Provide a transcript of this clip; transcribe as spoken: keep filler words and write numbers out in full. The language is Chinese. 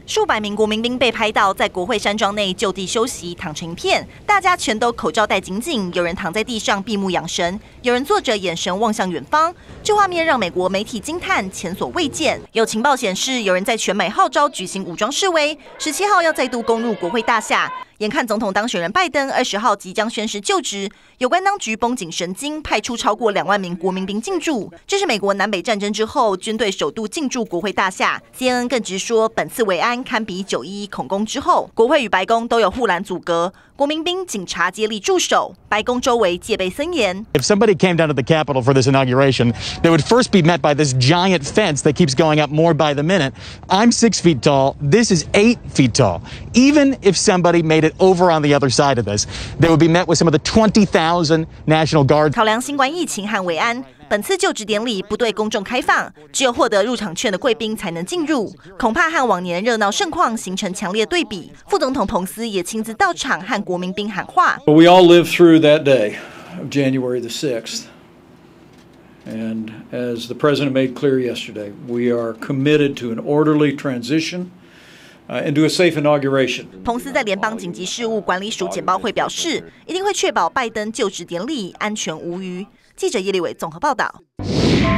数百名国民兵被拍到在国会山庄内就地休息，躺成一片，大家全都口罩戴紧紧，有人躺在地上闭目养神，有人坐着眼神望向远方。这画面让美国媒体惊叹前所未见。有情报显示，有人在全美号召举行武装示威，十七号要再度攻入国会大厦。眼看总统当选人拜登二十号即将宣誓就职，有关当局绷紧神经，派出超过两万名国民兵进驻。这是美国南北战争之后军队首度进驻国会大厦。C N N 更直说，本次维安堪比九一一恐攻之后，国会与白宫都有护栏阻隔，国民兵、警察接力驻守，白宫周围戒备森严。 If somebody came down to the Capitol for this inauguration, they would first be met by this giant fence that keeps going up more by the minute. I'm six feet tall. This is eight feet tall. Even if somebody made it over on the other side of this, they would be met with some of the twenty thousand National Guard. 考量新冠疫情和维安，本次就职典礼不对公众开放，只有获得入场券的贵宾才能进入，恐怕和往年热闹盛况形成强烈对比。副总统彭斯也亲自到场和国民兵喊话。 We all lived through that day of January the sixth. And as the President made clear yesterday, we are committed to an orderly transition uh, and to a safe inauguration. 彭斯在联邦紧急事务管理署简报会表示，一定会确保拜登就职典礼安全无虞。记者叶立伟综合报道。